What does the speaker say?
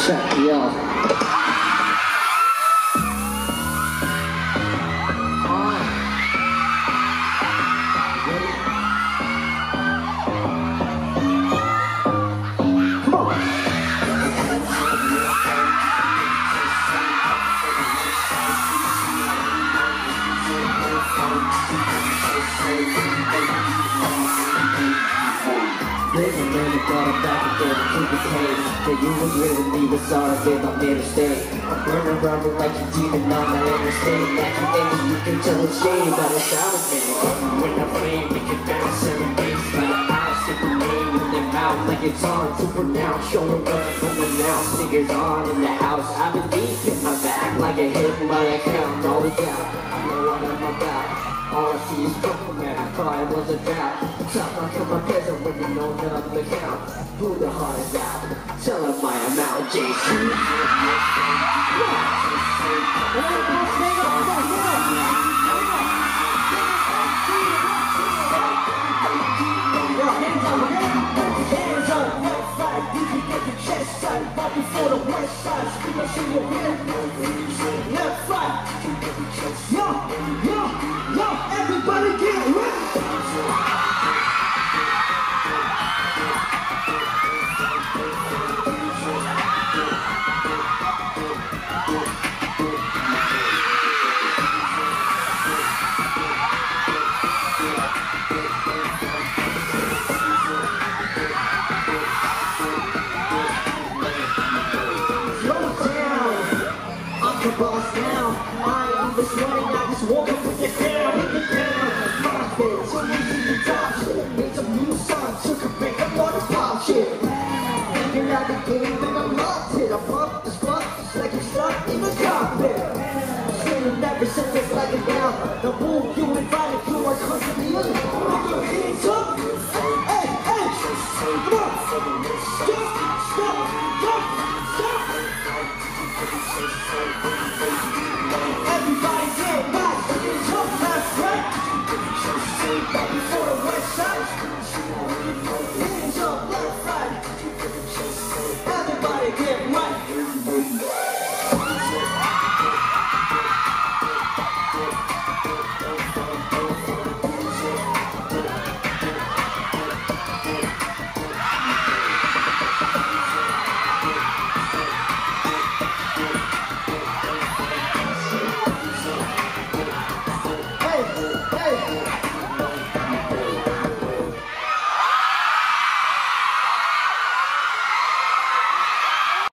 Check me out. Listen, man, I got it back again, keep the pain. That you was with me, but sorry, babe, I made a mistake. I'm burning rubber like you demon on my interstate. Like you think you can tell the shade by the sound of me. When I flame, we can bounce every base by the eyes, stick the name in their mouth like it's hard to pronounce. Showing up from the mouth, singers on in the house. I've been deep in my back like a hit by a count, all the doubt. I know what I'm about. All I see is trouble, man, I thought it was a doubt. Top off from my present when you know nothing to count. Who the heart is out? Tell him my amount, JC. Hands up, left side, you can get your chest tight. Right before the west side, scream up in your head. Left side, yo, everybody get ready. Boss down, I ain't even sweating, I just woke up with it down, hit it down. Profit, so we see the top shit. Made some new songs, took a break, I'm on the pop shit. Figured out the game and I locked it. I bumped the spot, just like I'm stuck in the cockpit. Sitting ever since it's like it down. The boom you invited to, I constantly put your hands up.